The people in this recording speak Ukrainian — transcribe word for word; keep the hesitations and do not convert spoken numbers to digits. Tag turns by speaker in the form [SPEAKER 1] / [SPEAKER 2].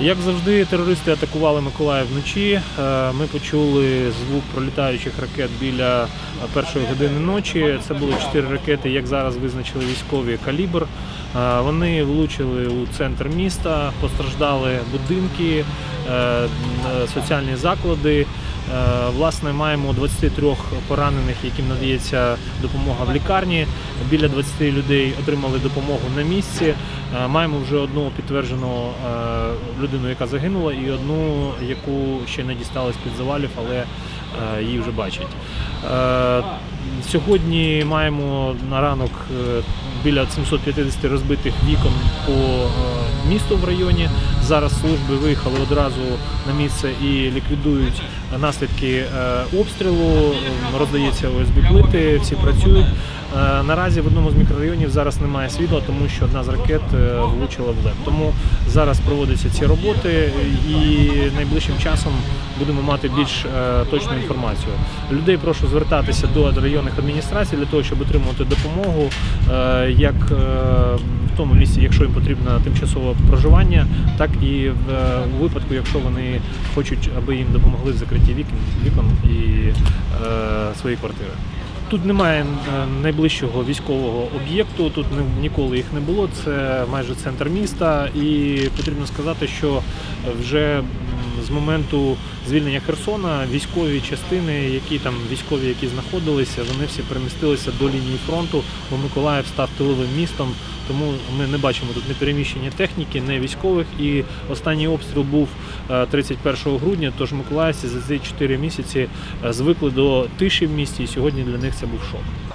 [SPEAKER 1] Як завжди, терористи атакували Миколаїв вночі. Ми почули звук пролітаючих ракет біля першої години ночі. Це були чотири ракети, як зараз визначили військові, «Калібр». Вони влучили у центр міста, постраждали будинки, соціальні заклади. Власне, маємо двадцять три поранених, яким надається допомога в лікарні. Біля двадцяти людей отримали допомогу на місці. Маємо вже одну підтверджену людину, яка загинула, і одну, яку ще не дістали з-під завалів, але її вже бачать. Сьогодні маємо на ранок біля сімсот п'ятдесят розбитих вікон по місту в районі. Зараз служби виїхали одразу на місце і ліквідують наслідки обстрілу, роздається о ес бе-плити, всі працюють. Наразі в одному з мікрорайонів зараз немає світла, тому що одна з ракет влучила в лед. Тому зараз проводяться ці роботи і найближчим часом будемо мати більш точну інформацію. Людей прошу звертатися до районних адміністрацій для того, щоб отримувати допомогу, як в тому місці, якщо їм потрібно тимчасове проживання, так і в випадку, якщо вони хочуть, аби їм допомогли в закритті вікон, вікон і своєї квартири. Тут немає найближчого військового об'єкту, тут ніколи їх не було, це майже центр міста, і потрібно сказати, що вже з моменту звільнення Херсона військові частини, які там військові, які знаходилися, вони всі перемістилися до лінії фронту, бо Миколаїв став тиловим містом, тому ми не бачимо тут ні переміщення техніки, ні військових, і останній обстріл був тридцять першого грудня, тож миколаївці за ці чотири місяці звикли до тиші в місті, і сьогодні для них це був шок.